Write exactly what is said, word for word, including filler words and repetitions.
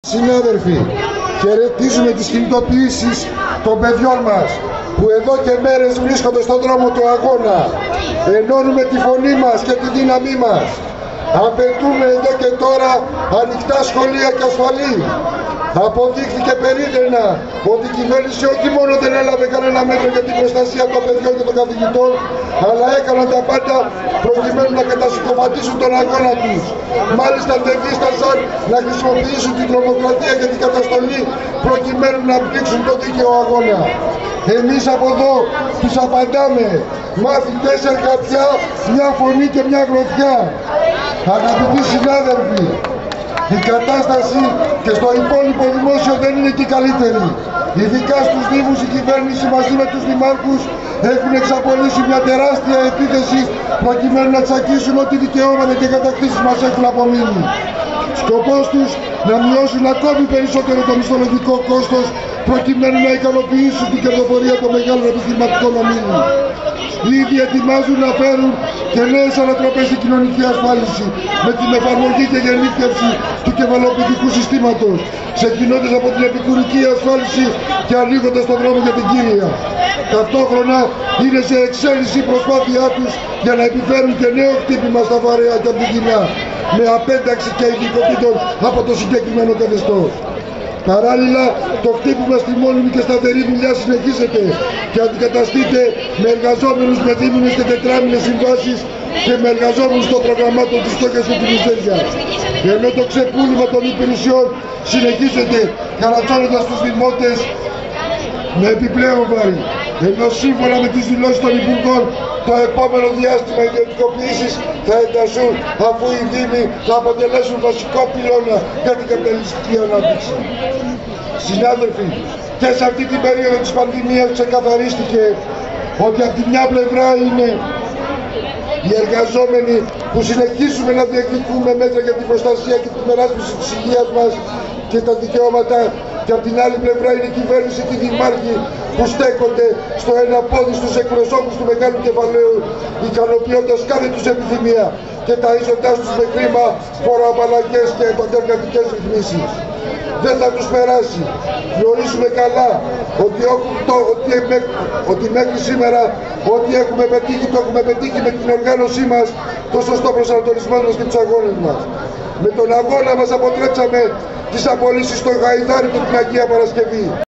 Συνάδελφοι, χαιρετίζουμε τις κινητοποιήσεις των παιδιών μας που εδώ και μέρες βρίσκονται στον δρόμο του αγώνα. Ενώνουμε τη φωνή μας και τη δύναμή μας. Απαιτούμε εδώ και τώρα ανοιχτά σχολεία και ασφαλή. Αποδείχθηκε περίτρανα ότι η κυβέρνηση όχι μόνο δεν έλαβε κανένα μέτρο για την προστασία των παιδιών και των καθηγητών, αλλά έκαναν τα πάντα προκειμένου να κατασυκοφαντήσουν τον αγώνα τους. Μάλιστα δεν δίστασαν να χρησιμοποιήσουν την τρομοκρατία και την καταστολή προκειμένου να πνίξουν το δίκαιο αγώνα. Εμείς από εδώ τους απαντάμε: μάθητες εργατιά, μια φωνή και μια γροθιά. Αγαπητοί συνάδελφοι, η κατάσταση και στο υπόλοιπο δημόσιο δεν είναι και καλύτερη. Ειδικά στους Δήμους η κυβέρνηση μαζί με τους δημάρχους έχουν εξαπολύσει μια τεράστια επίθεση προκειμένου να τσακίσουν ό,τι δικαιώματα και κατακτήσεις μας έχουν απομείνει. Σκοπός τους να μειώσουν ακόμη περισσότερο το μισθολογικό κόστος προκειμένου να ικανοποιήσουν την κερδοφορία των μεγάλων επιχειρηματικών ομίλων. Ήδη ετοιμάζουν να φέρουν και νέες ανατροπές στην κοινωνική ασφάλιση με την εφαρμογή και γεννήθευση του κεφαλαιοποιητικού συστήματος, ξεκινώντας από την επικουρική ασφάλιση και ανοίγοντας τον δρόμο για την κύρια. Ταυτόχρονα είναι σε εξέλιξη η προσπάθειά τους για να επιφέρουν και νέο χτύπημα στα βαρέα και από την κοινιά, με απένταξη και ειδικοτήτων από το συγκεκριμένο καθεστώς. Παράλληλα, το χτύπημα στη μόνιμη και σταθερή δουλειά συνεχίζεται και αντικαταστείται με εργαζόμενους με δίμηνες και τετράμηνες συμβάσεις και με εργαζόμενους των προγραμμάτων της στόχας και της μιζέριας. Ενώ το ξεπούλημα των υπηρεσιών συνεχίζεται χαρατσώνοντας τους δημότες με επιπλέον βάρη. Ενώ σύμφωνα με τις δηλώσεις των Υπουργών, το επόμενο διάστημα οι ιδιωτικοποιήσεις θα εντασσούν, αφού οι Δήμοι θα αποτελέσουν βασικό πυλώνα για την καπιταλιστική ανάπτυξη. Συνάδελφοι, και σε αυτή την περίοδο της πανδημίας ξεκαθαρίστηκε ότι από τη μια πλευρά είναι οι εργαζόμενοι που συνεχίζουμε να διεκδικούμε μέτρα για την προστασία και την υπεράσπιση της υγείας μας και τα δικαιώματα, και από την άλλη πλευρά είναι η κυβέρνηση και οι δημάρχοι που στέκονται στο ένα πόδι στους εκπροσώπους του μεγάλου κεφαλαίου, ικανοποιώντας κάθε τους επιθυμία και ταΐζοντάς τους με χρήμα, φοροαπαλλαγές και πατεργατικές ρυθμίσεις. Δεν θα τους περάσει. Γνωρίζουμε καλά ότι, το, ότι, ότι μέχρι σήμερα ό,τι έχουμε πετύχει το έχουμε πετύχει με την οργάνωσή μας, το σωστό προσανατολισμό μας και τους αγώνες μας. Με τον αγώνα μας αποτρέψαμε τις απολύσεις στον Γαϊδάρη και την Αγία Παρασκευή.